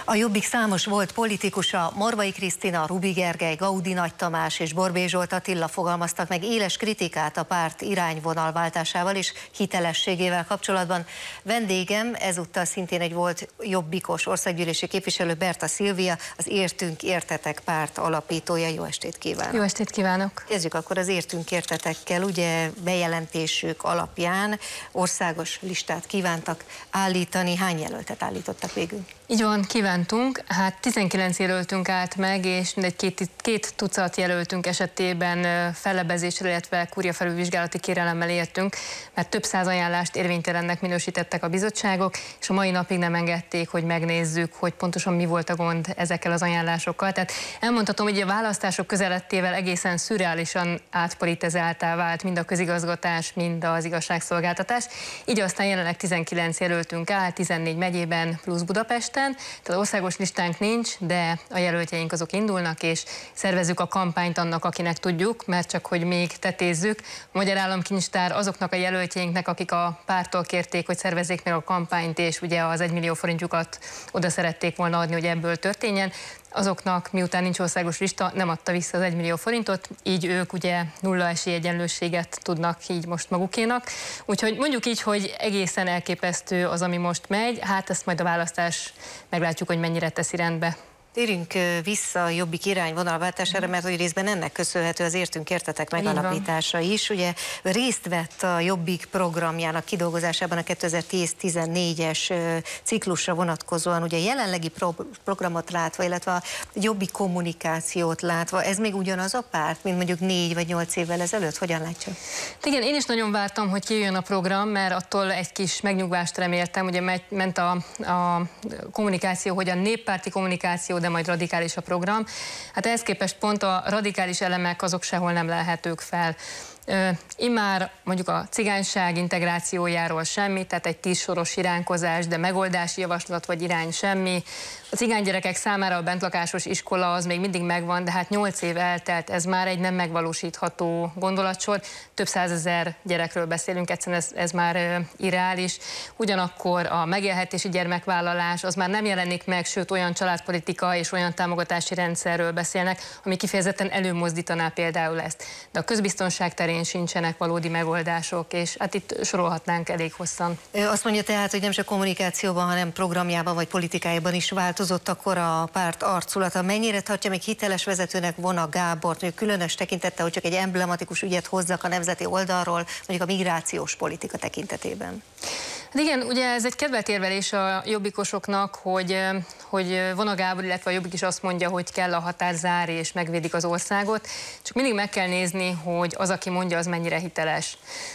A Jobbik számos volt politikusa, Morvai Krisztina, Rubi Gergely, Gaudi Nagy Tamás és Borbély Zsolt Attila fogalmaztak meg éles kritikát a párt irányvonalváltásával és hitelességével kapcsolatban. Vendégem ezúttal szintén egy volt jobbikos országgyűlési képviselő, Berta Szilvia, az Értünk Értetek párt alapítója. Jó estét kívánok! Jó estét kívánok! Kezdjük akkor az Értünk Értetekkel. Ugye bejelentésük alapján országos listát kívántak állítani. Hány jelöltet állítottak végül? Így van, kívántunk. Hát 19 jelöltünk állt meg, és mindegy két tucat jelöltünk esetében fellebezésre, illetve kúriafelülvizsgálati kérelemmel értünk, mert több száz ajánlást érvénytelennek minősítettek a bizottságok, és a mai napig nem engedték, hogy megnézzük, hogy pontosan mi volt a gond ezekkel az ajánlásokkal. Tehát elmondhatom, hogy a választások közelettével egészen szürreálisan átpolitizáltá vált mind a közigazgatás, mind az igazságszolgáltatás. Így aztán jelenleg 19 jelöltünk áll, 14 megyében plusz Budapesten. Tehát országos listánk nincs, de a jelöltjeink azok indulnak, és szervezzük a kampányt annak, akinek tudjuk, mert csak hogy még tetézzük. A Magyar Államkincstár azoknak a jelöltjeinknek, akik a pártól kérték, hogy szervezzék meg a kampányt, és ugye az 1 millió forintjukat oda szerették volna adni, hogy ebből történjen. Azoknak, miután nincs országos lista, nem adta vissza az 1 millió forintot, így ők ugye nulla esélyegyenlőséget tudnak így most magukénak. Úgyhogy mondjuk így, hogy egészen elképesztő az, ami most megy, hát ezt majd a választás meglátjuk, hogy mennyire teszi rendbe. Térjünk vissza a Jobbik irányvonalváltására, mert hogy részben ennek köszönhető az Értünk Értetek megalapítása is. Ugye részt vett a Jobbik programjának kidolgozásában a 2010-14-es ciklusra vonatkozóan, ugye jelenlegi programot látva, illetve a Jobbik kommunikációt látva, ez még ugyanaz a párt, mint mondjuk 4 vagy 8 évvel ezelőtt? Hogyan látja? Igen, én is nagyon vártam, hogy kijöjjön a program, mert attól egy kis megnyugvást reméltem, ugye ment a kommunikáció, hogy a néppárti kommunikáció, de majd radikális a program. Hát ehhez képest pont a radikális elemek azok sehol nem lelhetők fel. Immár mondjuk a cigányság integrációjáról semmi, tehát egy 10 soros iránykozás, de megoldási javaslat vagy irány semmi. A cigánygyerekek számára a bentlakásos iskola az még mindig megvan, de hát 8 év eltelt, ez már egy nem megvalósítható gondolatsor. Több százezer gyerekről beszélünk, egyszerűen ez már irreális. Ugyanakkor a megélhetési gyermekvállalás az már nem jelenik meg, sőt olyan családpolitika és olyan támogatási rendszerről beszélnek, ami kifejezetten előmozdítaná például ezt. De a közbiztonság terén sincsenek valódi megoldások, és hát itt sorolhatnánk elég hosszan. Azt mondja tehát, hogy nem csak kommunikációban, hanem programjában vagy politikájában is változott akkor a párt arculata. Mennyire tartja még hiteles vezetőnek Vona Gábort, mondjuk különös tekintette, hogy csak egy emblematikus ügyet hozzak a nemzeti oldalról, mondjuk a migrációs politika tekintetében? Hát igen, ugye ez egy kedvelt érvelés a jobbikosoknak, hogy Vona Gábor, illetve a Jobbik is azt mondja, hogy kell a határzár és megvédik az országot. Csak mindig meg kell nézni, hogy az, aki mondja, az mennyire hiteles.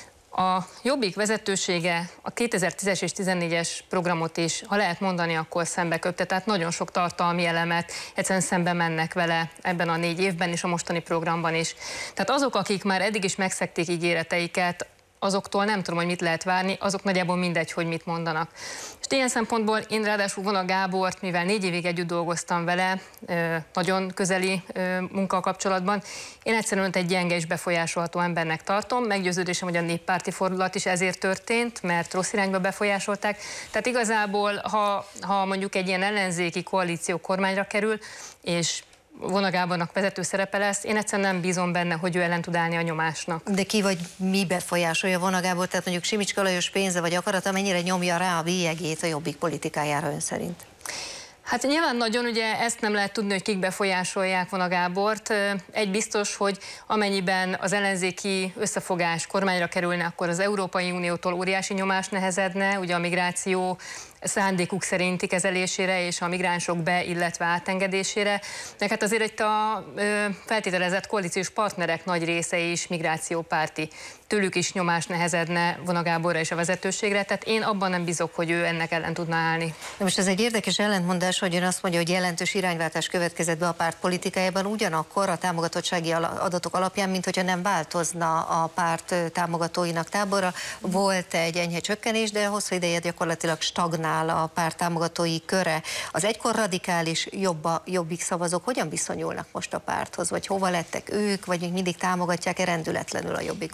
A Jobbik vezetősége a 2010-es és 2014-es programot is, ha lehet mondani, akkor szembe köpte, tehát nagyon sok tartalmi elemet egyszerűen szembe mennek vele ebben a 4 évben és a mostani programban is. Tehát azok, akik már eddig is megszegték ígéreteiket, azoktól nem tudom, hogy mit lehet várni, azok nagyjából mindegy, hogy mit mondanak. És ilyen szempontból én ráadásul Vona Gábort, mivel 4 évig együtt dolgoztam vele, nagyon közeli munkakapcsolatban, én egyszerűen egy gyenge és befolyásolható embernek tartom. Meggyőződésem, hogy a néppárti fordulat is ezért történt, mert rossz irányba befolyásolták. Tehát igazából, ha mondjuk egy ilyen ellenzéki koalíció kormányra kerül, és Vona Gábornak vezető szerepe lesz, én egyszerűen nem bízom benne, hogy ő ellen tud állni a nyomásnak. De ki vagy mi befolyásolja Vona Gábor, tehát mondjuk Simicska Lajos pénze vagy akarata mennyire nyomja rá a bélyegét a Jobbik politikájára ön szerint? Hát nyilván nagyon, ugye ezt nem lehet tudni, hogy kik befolyásolják Vona Gábort. Egy biztos, hogy amennyiben az ellenzéki összefogás kormányra kerülne, akkor az Európai Uniótól óriási nyomás nehezedne, ugye a migráció szándékuk szerinti kezelésére és a migránsok be, illetve átengedésére. De hát azért itt a feltételezett koalíciós partnerek nagy része is migrációpárti. Tőlük is nyomás nehezedne Vona Gáborra és a vezetőségre, tehát én abban nem bízok, hogy ő ennek ellen tudna állni. De most ez egy érdekes ellentmondás, hogy ön azt mondja, hogy jelentős irányváltás következett be a párt politikájában, ugyanakkor a támogatottsági adatok alapján, mint hogyha nem változna a párt támogatóinak tábora. Volt egy enyhe csökkenés, de hosszú ideje gyakorlatilag stagnál a párt támogatói köre. Az egykor radikális Jobbik szavazók hogyan viszonyulnak most a párthoz, vagy hova lettek ők, vagy még mindig támogatják-e rendületlenül a Jobbikot? Hát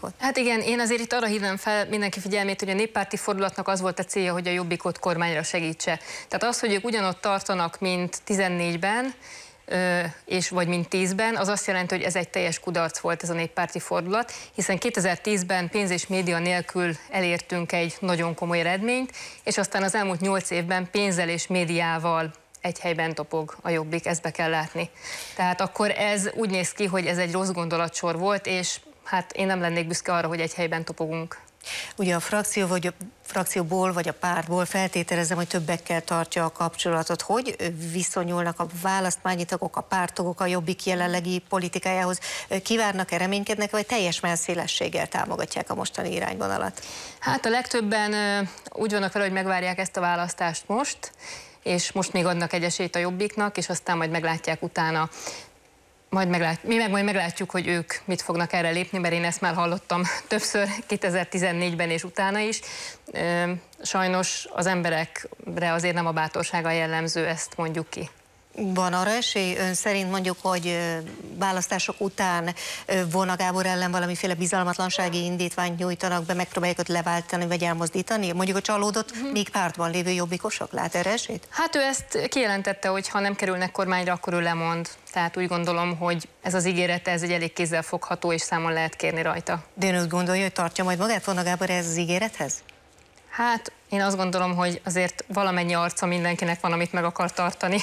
Hát igen, én azért itt arra hívnám fel mindenki figyelmét, hogy a néppárti fordulatnak az volt a célja, hogy a Jobbikot kormányra segítse. Tehát az, hogy ők ugyanott tartanak, mint 14-ben, vagy mint 10-ben, az azt jelenti, hogy ez egy teljes kudarc volt ez a néppárti fordulat, hiszen 2010-ben pénz és média nélkül elértünk egy nagyon komoly eredményt, és aztán az elmúlt 8 évben pénzzel és médiával egy helyben topog a Jobbik, ezt be kell látni. Tehát akkor ez úgy néz ki, hogy ez egy rossz gondolatsor volt, és hát én nem lennék büszke arra, hogy egy helyben topogunk. Ugye a frakcióból vagy a pártból feltételezem, hogy többekkel tartja a kapcsolatot. Hogy viszonyulnak a választmányi tagok, a párttagok a Jobbik jelenlegi politikájához? Kivárnak-e, reménykednek, vagy teljes mellszélességgel támogatják a mostani irányvonalat? Hát a legtöbben úgy vannak vele, hogy megvárják ezt a választást most, és most még adnak egy esélyt a Jobbiknak, és aztán majd meglátják utána. Mi majd meglátjuk, hogy ők mit fognak erre lépni, mert én ezt már hallottam többször 2014-ben és utána is. Sajnos az emberekre azért nem a bátorsága jellemző, ezt mondjuk ki. Van arra esély ön szerint mondjuk, hogy választások után Vona Gábor ellen valamiféle bizalmatlansági indítványt nyújtanak be, megpróbálják őt leváltani vagy elmozdítani? Mondjuk a csalódott, még pártban lévő jobbikosok, lát erre esélyt? Hát ő ezt kijelentette, hogy ha nem kerülnek kormányra, akkor ő lemond. Tehát úgy gondolom, hogy ez az ígérete, ez egy elég kézzelfogható, és számon lehet kérni rajta. De ön úgy gondolja, hogy tartja majd magát Vona Gábor ez az ígérethez? Hát én azt gondolom, hogy azért valamennyi arca mindenkinek van, amit meg akar tartani.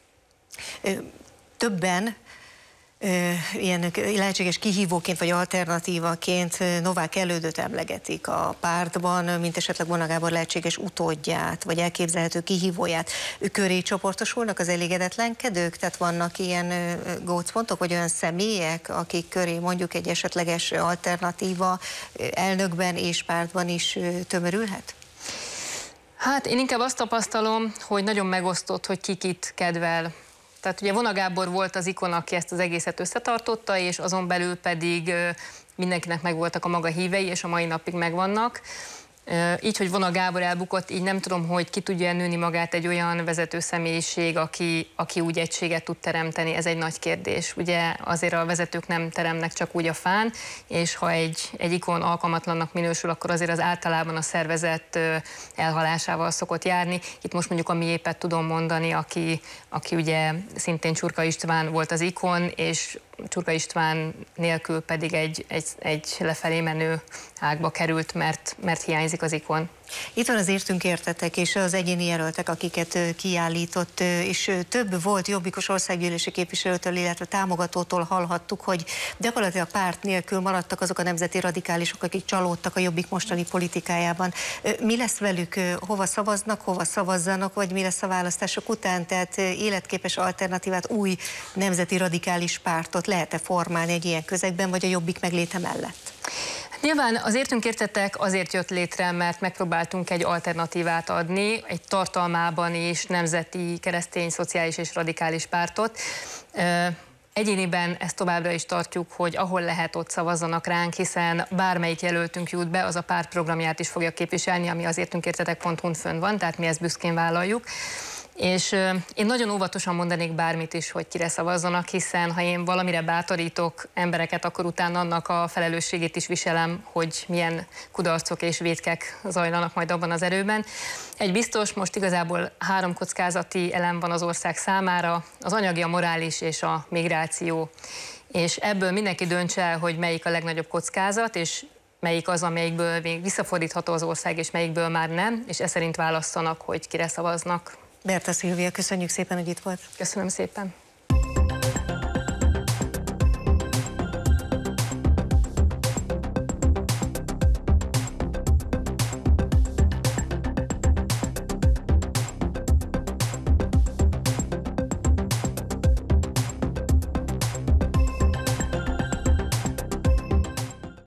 Többen ilyen lehetséges kihívóként vagy alternatívaként Novák Elődöt emlegetik a pártban, mint esetleg Vona Gábor lehetséges utódját, vagy elképzelhető kihívóját. Köré csoportosulnak az elégedetlenkedők? Tehát vannak ilyen gócpontok, vagy olyan személyek, akik köré mondjuk egy esetleges alternatíva elnökben és pártban is tömörülhet? Hát én inkább azt tapasztalom, hogy nagyon megosztott, hogy ki kit kedvel. Tehát ugye Vona Gábor volt az ikon, aki ezt az egészet összetartotta, és azon belül pedig mindenkinek megvoltak a maga hívei, és a mai napig megvannak. Így, hogy Vona Gábor elbukott, így nem tudom, hogy ki tudja nőni magát egy olyan vezető személyiség, aki úgy egységet tud teremteni. Ez egy nagy kérdés. Ugye azért a vezetők nem teremnek csak úgy a fán, és ha egy ikon alkalmatlannak minősül, akkor azért az általában a szervezet elhalásával szokott járni. Itt most mondjuk a Miépet tudom mondani, aki ugye szintén Csurka István volt az ikon, és Csurka István nélkül pedig egy lefelé menő ágba került, mert hiányzik az ikon. Itt van az Értünk Értetek és az egyéni jelöltek, akiket kiállított, és több volt jobbikos országgyűlési képviselőtől, illetve támogatótól hallhattuk, hogy gyakorlatilag párt nélkül maradtak azok a nemzeti radikálisok, akik csalódtak a Jobbik mostani politikájában. Mi lesz velük? Hova szavaznak, hova szavazzanak, vagy mi lesz a választások után? Tehát életképes alternatívát, új nemzeti radikális pártot lehet-e formálni egy ilyen közegben, vagy a Jobbik megléte mellett? Nyilván az Értünk Értetek azért jött létre, mert megpróbáltunk egy alternatívát adni, egy tartalmában is nemzeti, keresztény, szociális és radikális pártot. Egyéniben ezt továbbra is tartjuk, hogy ahol lehet, ott szavazzanak ránk, hiszen bármelyik jelöltünk jut be, az a párt programját is fogja képviselni, ami az értünkértetek.hu-n fönn van, tehát mi ezt büszkén vállaljuk. És én nagyon óvatosan mondanék bármit is, hogy kire szavazzanak, hiszen ha én valamire bátorítok embereket, akkor utána annak a felelősségét is viselem, hogy milyen kudarcok és vétkek zajlanak majd abban az erőben. Egy biztos, most igazából 3 kockázati elem van az ország számára, az anyagi, a morális és a migráció. És ebből mindenki döntse el, hogy melyik a legnagyobb kockázat, és melyik az, amelyikből még visszafordítható az ország, és melyikből már nem, és ez szerint válasszanak, hogy kire szavaznak. Berta Szilvia, köszönjük szépen, hogy itt volt. Köszönöm szépen.